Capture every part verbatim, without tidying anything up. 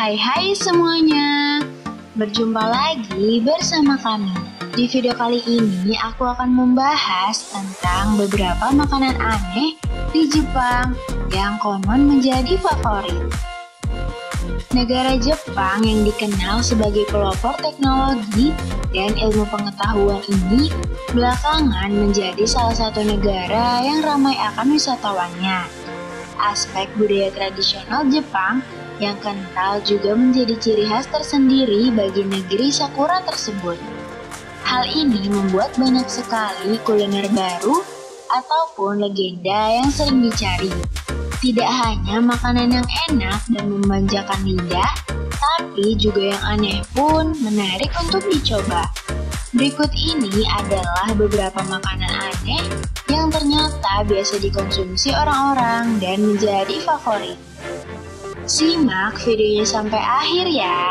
Hai hai semuanya, berjumpa lagi bersama kami. Di video kali ini aku akan membahas tentang beberapa makanan aneh di Jepang yang konon menjadi favorit. Negara Jepang yang dikenal sebagai pelopor teknologi dan ilmu pengetahuan ini belakangan menjadi salah satu negara yang ramai akan wisatawannya. Aspek budaya tradisional Jepang yang kental juga menjadi ciri khas tersendiri bagi negeri Sakura tersebut. Hal ini membuat banyak sekali kuliner baru ataupun legenda yang sering dicari. Tidak hanya makanan yang enak dan memanjakan lidah, tapi juga yang aneh pun menarik untuk dicoba. Berikut ini adalah beberapa makanan aneh yang ternyata biasa dikonsumsi orang-orang dan menjadi favorit. Simak videonya sampai akhir ya.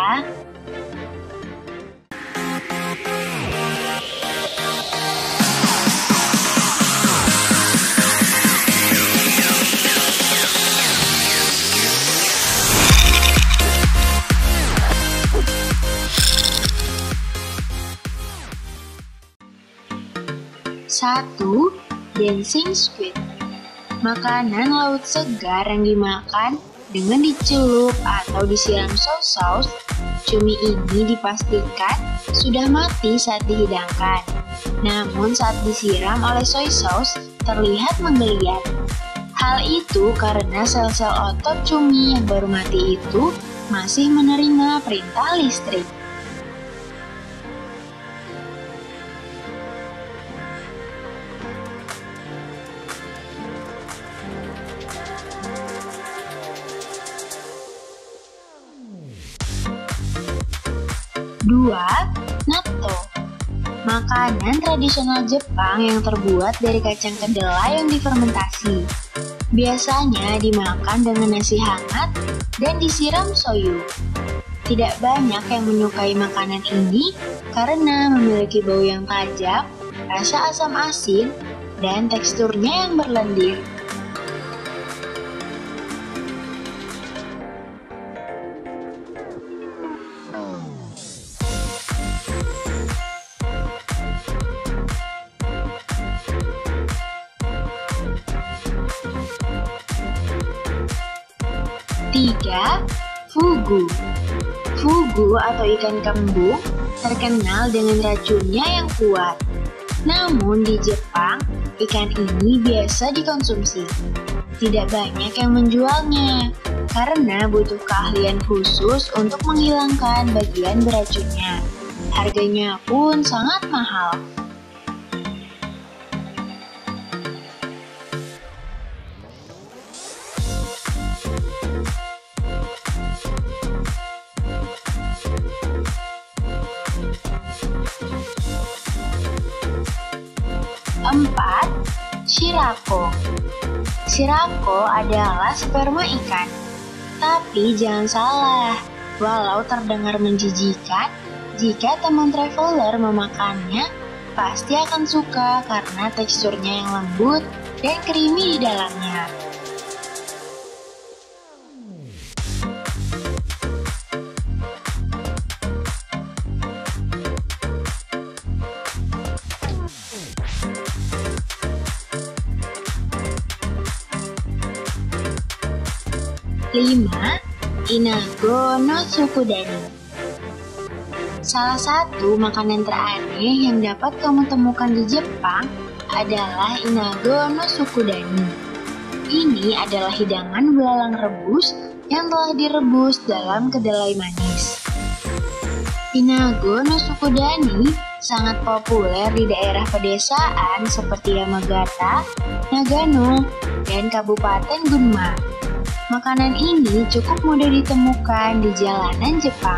Satu. Dancing squid. Makanan laut segar yang dimakan dengan dicelup atau disiram saus saus. Cumi ini dipastikan sudah mati saat dihidangkan. Namun saat disiram oleh soy sauce terlihat menggeliat. Hal itu karena sel-sel otot cumi yang baru mati itu masih menerima perintah listrik. Dua. Natto. Makanan tradisional Jepang yang terbuat dari kacang kedelai yang difermentasi. Biasanya dimakan dengan nasi hangat dan disiram soyu. Tidak banyak yang menyukai makanan ini karena memiliki bau yang tajam, rasa asam asin, dan teksturnya yang berlendir. Tiga. Fugu. Fugu atau ikan kembung terkenal dengan racunnya yang kuat. Namun di Jepang, ikan ini biasa dikonsumsi. Tidak banyak yang menjualnya karena butuh keahlian khusus untuk menghilangkan bagian beracunnya. Harganya pun sangat mahal. Empat. Shirako. Shirako adalah sperma ikan. Tapi jangan salah, walau terdengar menjijikan, jika teman traveler memakannya, pasti akan suka karena teksturnya yang lembut dan creamy di dalamnya. Lima. Inago no Tsukudani. Salah satu makanan teraneh yang dapat kamu temukan di Jepang adalah Inago no Tsukudani. Ini adalah hidangan belalang rebus yang telah direbus dalam kedelai manis. Inago no Tsukudani sangat populer di daerah pedesaan seperti Yamagata, Nagano, dan Kabupaten Gunma. Makanan ini cukup mudah ditemukan di jalanan Jepang.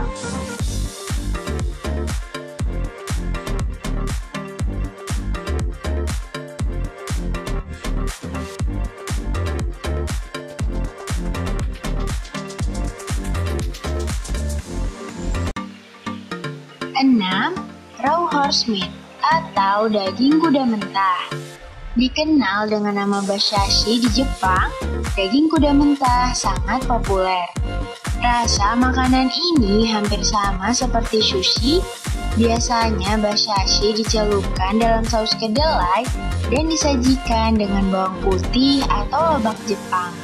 Enam. Raw horse meat atau daging kuda mentah. Dikenal dengan nama bashashi di Jepang, daging kuda mentah sangat populer. Rasa makanan ini hampir sama seperti sushi. Biasanya bashashi dicelupkan dalam saus kedelai dan disajikan dengan bawang putih atau lobak Jepang.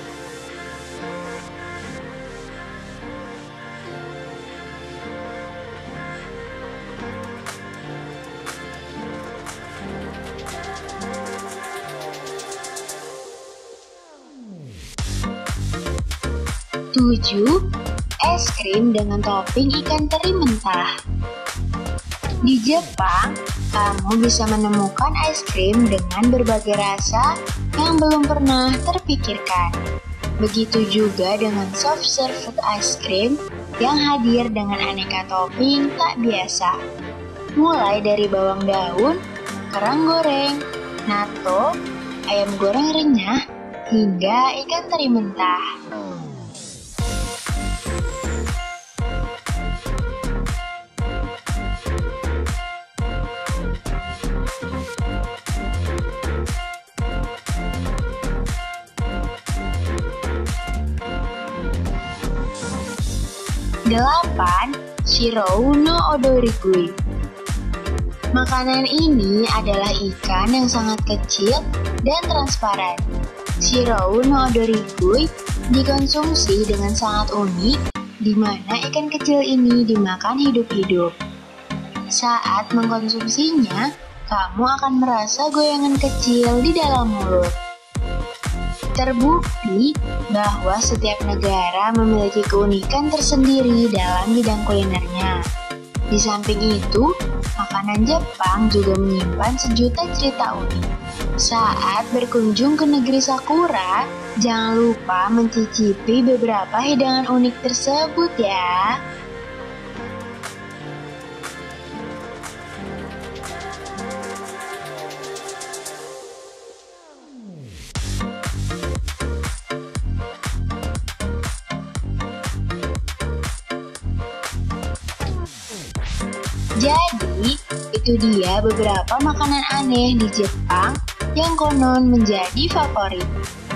tujuh. Es krim dengan topping ikan teri mentah. Di Jepang, kamu bisa menemukan es krim dengan berbagai rasa yang belum pernah terpikirkan. Begitu juga dengan soft serve ice cream yang hadir dengan aneka topping tak biasa. Mulai dari bawang daun, kerang goreng, natto, ayam goreng renyah, hingga ikan teri mentah. delapan. Shirou no Odorigui. Makanan ini adalah ikan yang sangat kecil dan transparan. Shirou no Odorigui dikonsumsi dengan sangat unik, di mana ikan kecil ini dimakan hidup-hidup. Saat mengkonsumsinya, kamu akan merasa goyangan kecil di dalam mulut. Terbukti bahwa setiap negara memiliki keunikan tersendiri dalam bidang kulinernya. Di samping itu, makanan Jepang juga menyimpan sejuta cerita unik. Saat berkunjung ke negeri Sakura, jangan lupa mencicipi beberapa hidangan unik tersebut ya. Jadi, itu dia beberapa makanan aneh di Jepang yang konon menjadi favorit.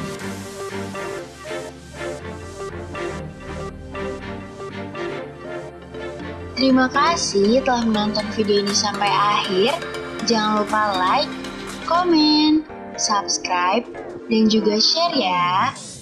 Terima kasih telah menonton video ini sampai akhir. Jangan lupa like, komen, subscribe, dan juga share ya.